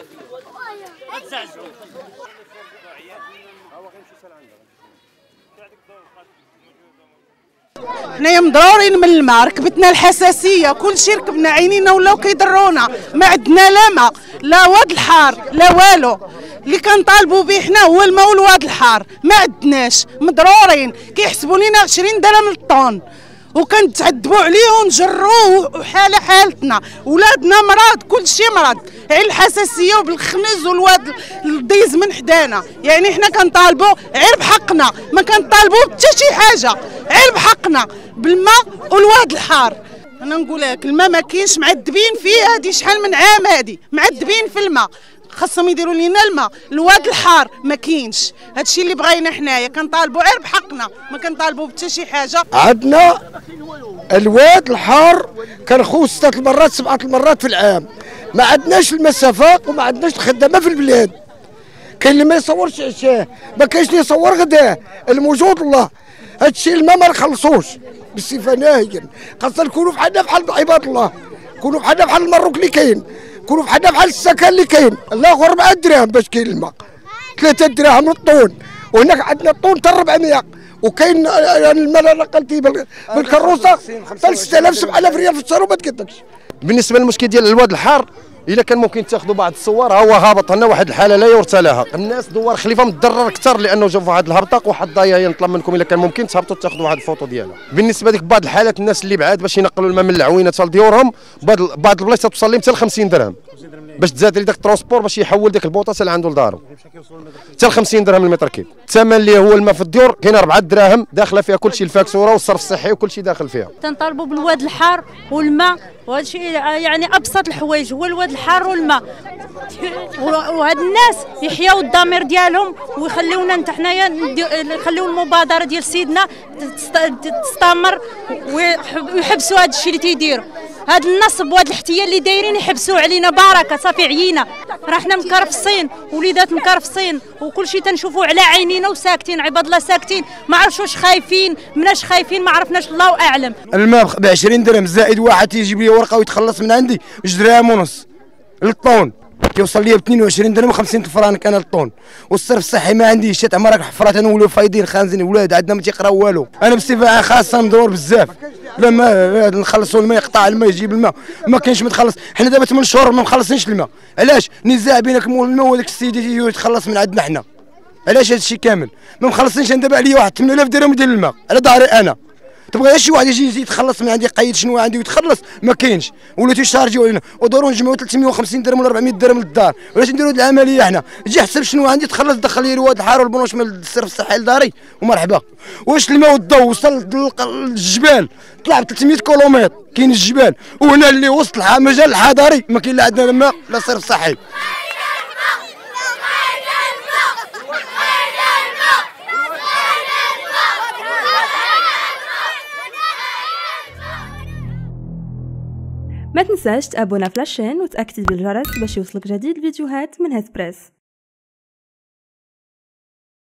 حنايا مضرورين من الماء، ركبتنا الحساسيه، كل شيء ركبنا، عينينا ولاو كيضرونا، ما عندنا لا ماء لا واد الحار لا والو. اللي كنطالبوا به حنا هو الماء والواد الحار، ما عندناش، مضرورين، كيحسبوا لينا 20 درهم للطون وكنتعذبوا عليه ونجروه، وحاله حالتنا، ولادنا مرض، كل شيء مرض، غير الحساسيه وبالخنز والواد الضيز من حدانا. يعني حنا كنطالبوا غير بحقنا، ما كنطالبوا حتى شي حاجه، غير بحقنا بالماء والواد الحار. انا نقول لك الماء ما كاينش، معذبين فيه، هذه شحال من عام هذه معذبين في الماء، خاصهم يديروا لنا الماء. الواد الحار ما كاينش، هادشي اللي بغينا حنايا، كنطالبوا غير بحقنا، ما كنطالبوا حتى شي حاجه. عندنا الواد الحار كنخوض 6 المرات 7 المرات في العام، ما عندناش المسافه وما عندناش الخدامه في البلاد. كاين اللي ما يصورش عشاه، ما كاينش اللي يصور غداه، الموجود الله. هادشي الماء ما نخلصوش بصفه نهائيا، خاصنا نكونوا بحالنا بحال عباد الله، نكونوا بحالنا بحال المروك اللي كاين، نكونوا بحالنا بحال السكن اللي كاين. الله 4 دراهم باش كاين الماء، 3 دراهم للطون، وهناك عندنا الطون حتى 400، وكاين الماء اللي نقلتيه بالكروسه 6000 7000 ريال في الشهر وما تقدكش. بالنسبه للمشكل ديال الواد الحار، الا كان ممكن تاخذوا بعض الصور، هو هابط لنا واحد الحاله لا يرثى لها. الناس دوار خليفه متضرر اكثر لانه جاوا في واحد الهبطه وواحد الضيايه. نطلب منكم الا كان ممكن تهبطوا تاخذوا واحد الفوطو ديالها. بالنسبه لك بعض الحالات الناس اللي بعاد باش ينقلوا الماء من العوينه حتى لديورهم، بعض البلايص توصل لهم حتى ل 50 درهم باش تزاد لي داك الترونسبور باش يحول ديك البوطه حتى لعنده لدارو، حتى ل 50 درهم المتر كيب. الثمن اللي هو الماء في الديور كاين 4 دراهم داخله فيها كل شيء، الفاكسوره والصرف الصحي وكل شيء داخل فيها. تنطالبوا بالواد الحار والماء، وهذا الشيء يعني ابسط الحوايج هو الواد الحار والماء، وهاد الناس يحياو الضمير ديالهم ويخليونا انت حنايا يخليو المبادره ديال سيدنا تستمر ويحبسوا هذا الشيء اللي تيديروا. هاد النصب وهاد الاحتيال اللي دايرين يحبسوا علينا بركه، صافي عيينا، راه حنا مكرفصين، وليدات مكرفصين، وكل شيء تنشوفوه على عينينا وساكتين، عباد الله ساكتين، ما عرفتش واش خايفين مناش خايفين، ما عرفناش، الله اعلم. الماء ب 20 درهم زائد واحد تيجيب لي ورقه ويتخلص من عندي 2 دراهم ونص للطون، كيوصل لي ب 22 درهم و50 الفرانك انا للطون. والصرف الصحي ما عنديش، شات عمرك حفرات نولوا فايضين خانزين، ولاد عندنا ما تيقراو والو. انا بصفه خاصه مدور بزاف، لا ما نخلصوا الماء، يقطع الماء يجيب الماء، ما كاينش ما تخلص. حنا دابا 8 شهور ما مخلصينش الماء، علاش؟ نزاع بينك مول الماء وهذاك السيد يجي يتخلص من عندنا حنا، علاش هذا الشيء كامل؟ ما مخلصينش. انا دابا عليا واحد 8000 درهم ديال الماء على ظهري انا، تبغى شي واحد يجي يتخلص من عندي، يقيد شنو عندي ويتخلص، ما كاينش. ولا تيشارجيو علينا ودوروا نجمعوا 350 درهم ولا 400 درهم للدار، ولاش نديروا هذه العمليه حنا؟ جي حسب شنو عندي، تخلص دخل لي الواد الحار والبنوش من الصرف الصحي لداري ومرحبا. واش الماء والضوء وصل للجبال، طلع ب 300 كيلومتر كاين الجبال، وهنا اللي وسط المجال الحضري ما كاين لا عندنا الماء لا صرف صحي. ما تنساش تابونا في لاشين وتأكد بالجرس باش يوصلك جديد الفيديوهات من هسبريس.